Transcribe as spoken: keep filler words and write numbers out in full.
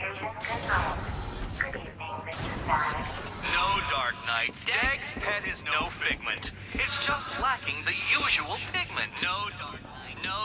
Location confirmed. Good evening, Mister Stagg. No, Dark Knight. Stagg's pet is no figment. It's just lacking the usual pigment. No, Dark Knight. No,